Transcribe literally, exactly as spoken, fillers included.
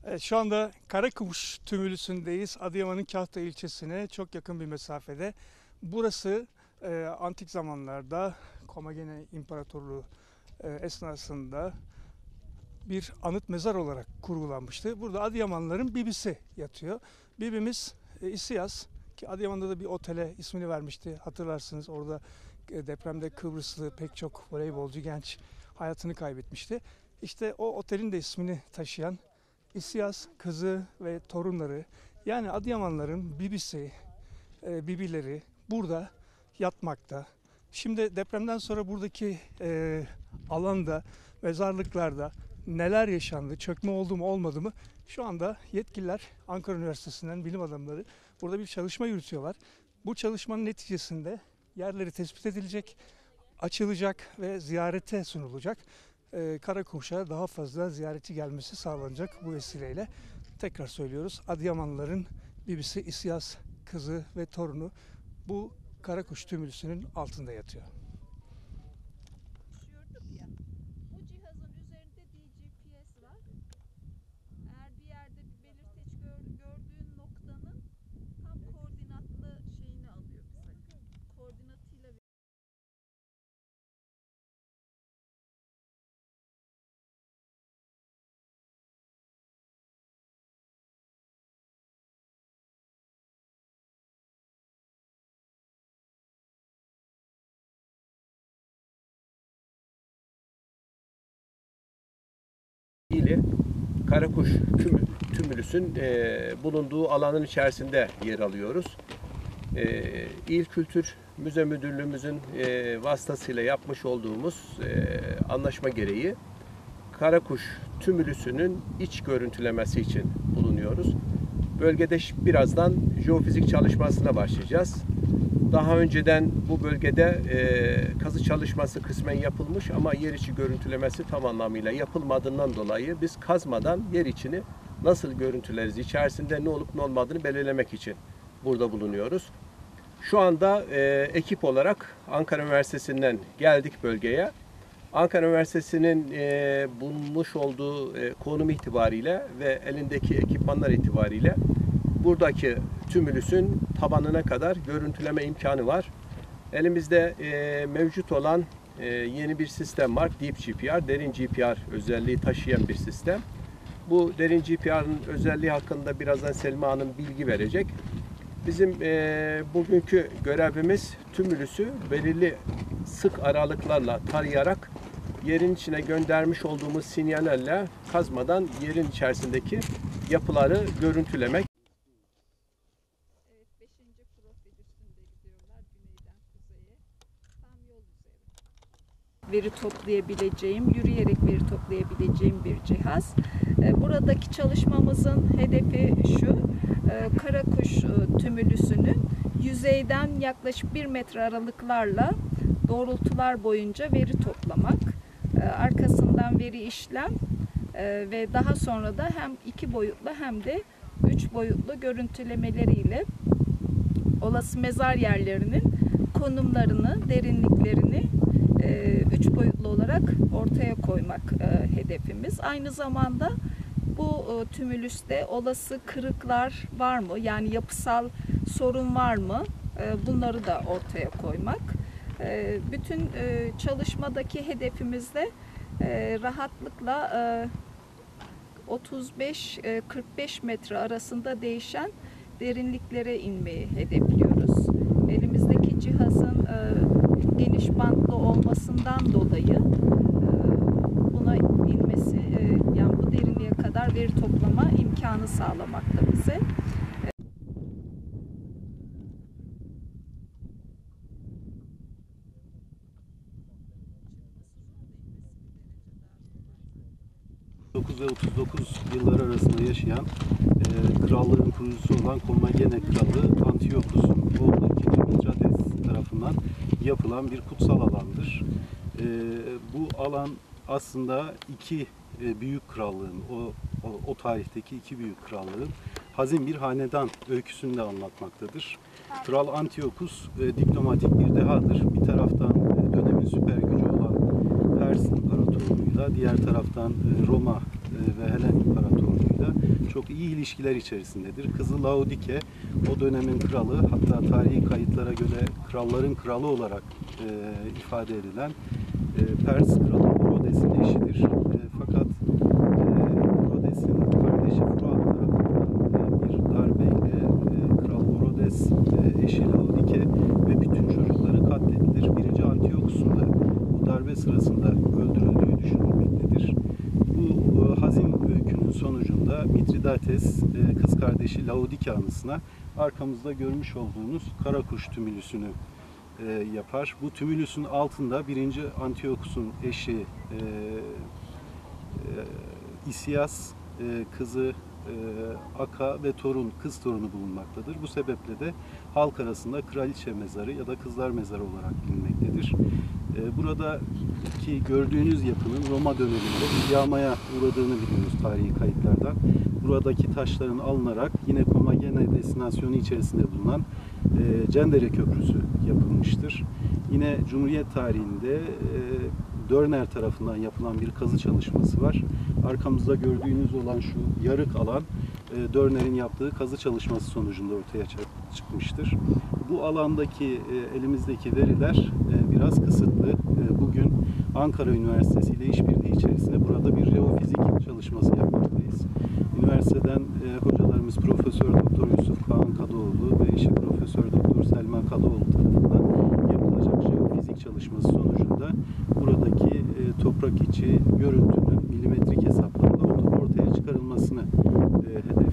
Evet, şu anda Karakumuş Tümülüsü'ndeyiz. Adıyaman'ın Kahta ilçesine çok yakın bir mesafede. Burası e, antik zamanlarda Komagene İmparatorluğu e, esnasında bir anıt mezar olarak kurgulanmıştı. Burada Adıyamanlıların Bibisi yatıyor. Bibimiz e, İsiyas, ki Adıyaman'da da bir otele ismini vermişti. Hatırlarsınız, orada e, depremde Kıbrıslı pek çok voleybolcu genç hayatını kaybetmişti. İşte o otelin de ismini taşıyan İsiyas, kızı ve torunları, yani Adıyamanların Bibisi, e, Bibileri burada yatmakta. Şimdi depremden sonra buradaki e, alanda, mezarlıklarda neler yaşandı, çökme oldu mu olmadı mı? Şu anda yetkililer, Ankara Üniversitesi'nden bilim adamları burada bir çalışma yürütüyorlar. Bu çalışmanın neticesinde yerleri tespit edilecek, açılacak ve ziyarete sunulacak. Ee, Karakumuş'a daha fazla ziyaretçi gelmesi sağlanacak bu vesileyle. Tekrar söylüyoruz, Adıyamanlıların Bibisi, İsiyas, kızı ve torunu bu Karakuş Tümülüsü'nün altında yatıyor. Konuşuyorduk ya. Bu cihazın üzerinde D G P S var. Eğer bir yerde bir belirteç gör, gördüğün noktanın tam koordinatlı şeyini alıyor bize. Koordinatıyla ile Karakuş Tümülüs'ün e, bulunduğu alanın içerisinde yer alıyoruz. E, İl Kültür Müze Müdürlüğümüzün e, vasıtasıyla yapmış olduğumuz e, anlaşma gereği Karakuş Tümülüsü'nün iç görüntülemesi için bulunuyoruz. Bölgede birazdan jeofizik çalışmasına başlayacağız. Daha önceden bu bölgede e, kazı çalışması kısmen yapılmış ama yer içi görüntülemesi tam anlamıyla yapılmadığından dolayı biz kazmadan yer içini nasıl görüntüleriz, içerisinde ne olup ne olmadığını belirlemek için burada bulunuyoruz. Şu anda e, ekip olarak Ankara Üniversitesi'nden geldik bölgeye. Ankara Üniversitesi'nin e, bulunmuş olduğu e, konum itibariyle ve elindeki ekipmanlar itibariyle buradaki tümülüsün tabanına kadar görüntüleme imkanı var. Elimizde e, mevcut olan e, yeni bir sistem var. Deep G P R, derin G P R özelliği taşıyan bir sistem. Bu derin G P R'ın özelliği hakkında birazdan Selma Hanım bilgi verecek. Bizim e, bugünkü görevimiz tümülüsü belirli sık aralıklarla tarayarak yerin içine göndermiş olduğumuz sinyallerle kazmadan yerin içerisindeki yapıları görüntülemek. evet beşinci profil üstünde gidiyorlar güneyden kuzeye. Tam yol üzeri. Veri toplayabileceğim, yürüyerek veri toplayabileceğim bir cihaz. Buradaki çalışmamızın hedefi şu: Karakuş Tümülüsü'nün yüzeyden yaklaşık bir metre aralıklarla doğrultular boyunca veri toplamak. Arkasından veri işlem ve daha sonra da hem iki boyutlu hem de üç boyutlu görüntülemeleriyle olası mezar yerlerinin konumlarını, derinliklerini üç boyutlu olarak ortaya koymak hedefimiz. Aynı zamanda bu tümülüste olası kırıklar var mı? Yani yapısal sorun var mı? Bunları da ortaya koymak. Bütün çalışmadaki hedefimiz de rahatlıkla otuz beş kırk beş metre arasında değişen derinliklere inmeyi hedefliyoruz. Elimizdeki cihazın geniş bantlı olmasından dolayı buna inmesi, yani bu derinliğe kadar veri toplama imkanı sağlamakta bize. dokuz ve otuz dokuz yılları arasında yaşayan e, krallığın kurucusu olan Komagene Kralı Antiochus'un oğlu ikinci. Mitrades tarafından yapılan bir kutsal alandır. E, bu alan aslında iki e, büyük krallığın, o, o, o tarihteki iki büyük krallığın hazin bir hanedan öyküsünü de anlatmaktadır. Kral Antiochus e, diplomatik bir dehadır. Bir taraftan e, dönemin süper gücü olan Pers İmparatorluğu'yla, diğer taraftan e, Roma e, ve Helen İmparatorluğu'yla çok iyi ilişkiler içerisindedir. Kızı Laodike o dönemin kralı, hatta tarihi kayıtlara göre kralların kralı olarak e, ifade edilen e, Pers kralı Orodes'in eşidir. E, fakat e, Orodes'in kardeşi Fuat tarafından e, bir darbeyle e, Kral Orodes, e, eşi Laodike ve bütün çocukları katledilir. Birinci Antiokus'un da bu darbe sırasında öldürüldüğü düşünülmektedir. Bu e, hazin öykünün sonucunda Mitridates e, kız kardeşi Laodike anısına arkamızda görmüş olduğunuz Karakuş tümülüsünü e, yapar. Bu tümülüsün altında birinci Antiokus'un eşi e, e, İsias, e, kızı e, Aka ve torun, kız torunu bulunmaktadır. Bu sebeple de halk arasında kraliçe mezarı ya da kızlar mezarı olarak bilinmektedir. E, buradaki gördüğünüz yapının Roma döneminde yağmaya uğradığını biliyoruz tarihi kayıtlardan. Buradaki taşların alınarak yine Komagene destinasyonu içerisinde bulunan e, Cendere Köprüsü yapılmıştır. Yine Cumhuriyet tarihinde e, Dörner tarafından yapılan bir kazı çalışması var. Arkamızda gördüğünüz olan şu yarık alan e, Dörner'in yaptığı kazı çalışması sonucunda ortaya çıkmıştır. Bu alandaki e, elimizdeki veriler e, biraz kısıtlı. E, bugün Ankara Üniversitesi ile işbirliği içerisinde burada bir jeofizik çalışması yapmaktayız. Üniversiteden e, hocalarımız Profesör Doktor Yusuf Kağan Kadıoğlu ve eşi Profesör Doktor Selma Kadıoğlu tarafından yapılacak jeofizik çalışması sonucunda buradaki e, toprak içi görüntünün milimetrik hesaplamada ortaya çıkarılmasını e, hedef